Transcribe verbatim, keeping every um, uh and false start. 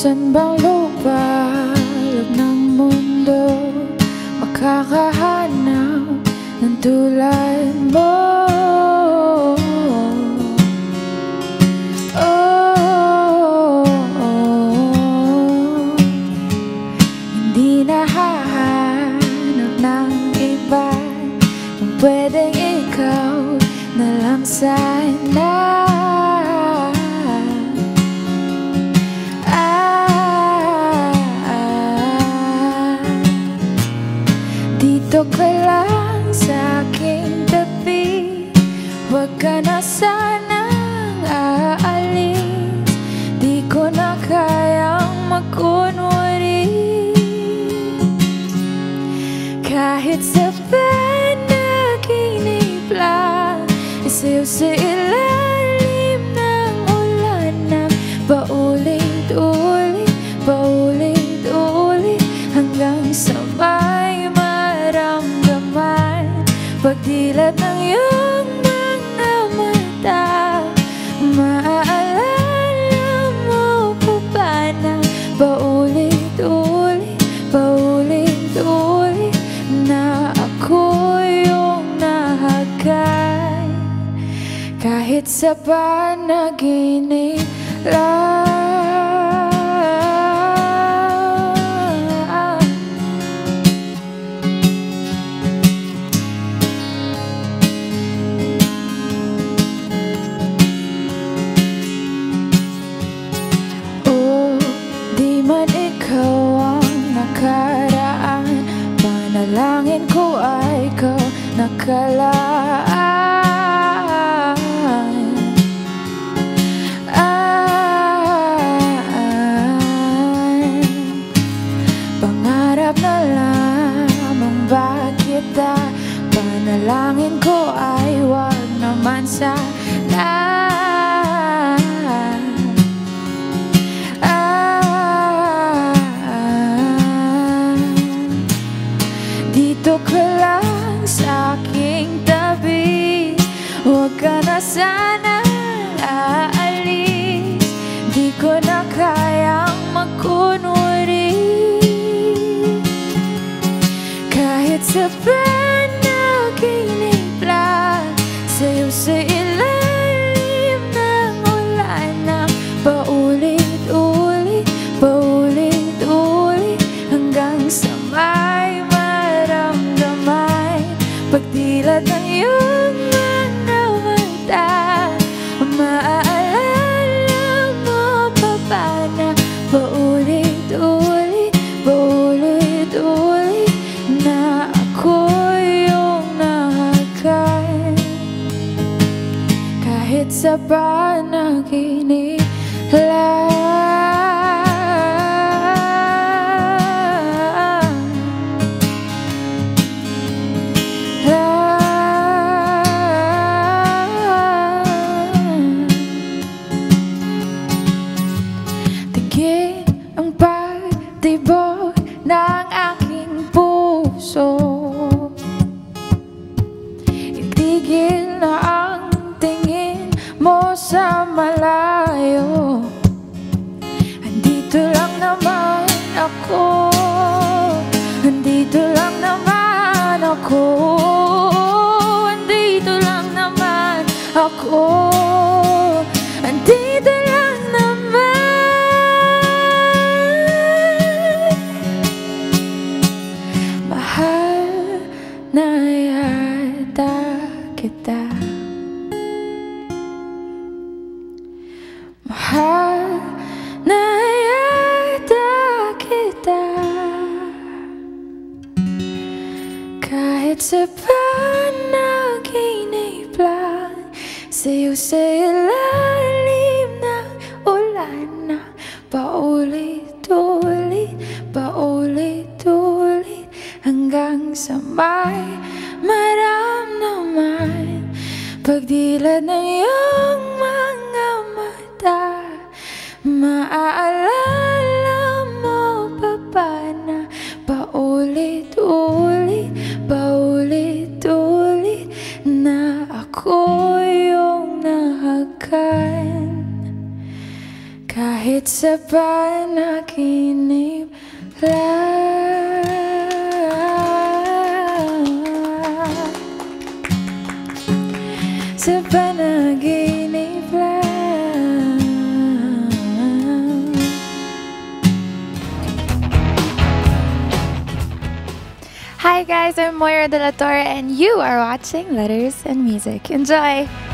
San bang lupalog ng mundo makakahanap ng tulad mo? Oh, oh, oh. Hindi nahahanap ng iba kung pwedeng ikaw na lang sana. Dito ka lang sa aking tabi, huwag ka na sanang aalis. Di ko na kayang magkunwari, kahit sa panaginip lang, isayaw sa ilalim ng ulan na paulit-ulit, paulit-ulit hanggang sa may maramdaman. Pagdilat ng iyong mga mata, maaalala mo pa ba na paulit-ulit, paulit-ulit na ako yung nahagay, kahit sa panaginip lang. Nakaraan, panalangin ko ay ikaw nakalaan. Ay, pangarap na lamang ba kita? Panalangin ko ay wag naman sana. Dito ka lang sa aking tabi, huwag ka na sana aalis. Di ko na kayang magkunwari, kahit sa panaginip lang, sayaw sa ilalim ng ulan na paulit-ulit, paulit-ulit hanggang sa may pagdilat ng iyong mga mata, maaalala mo pa ba na paulit-ulit, paulit-ulit na ako yung nahagay, kahit sa panaginip lang. Ang pagtibok ng aking puso, itigil na ang tingin mo sa malayo. Andito lang naman ako, andito lang naman ako, andito lang naman ako, andito lang naman. Mahal na yata kita, mahal na yata kita, kahit sa panaginip lang, sayaw sa ilalim ng ulan na paulit-ulit, paulit-ulit hanggang sa may maramdaman. Pagdilat ng iyong mga mata, maaalala mo pa ba na paulit-ulit, paulit-ulit na ako yung nahagkan, Kahit sa panaginip lang, sa panaginip lang. Hi guys, I'm Moira Dela Torre and you are watching Letters and Music. Enjoy!